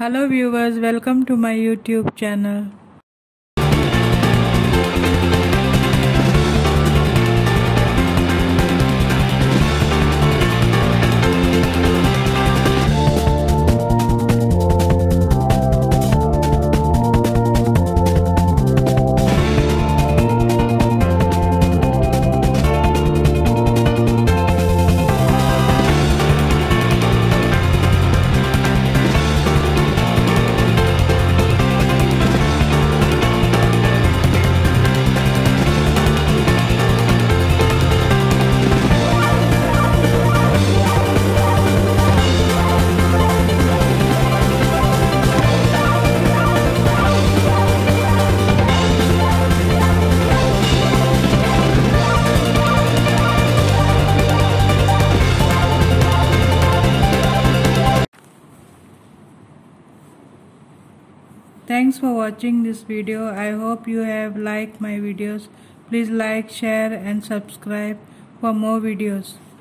Hello viewers, welcome to my YouTube channel. Thanks for watching this video. I hope you have liked my videos. Please like, share and subscribe for more videos.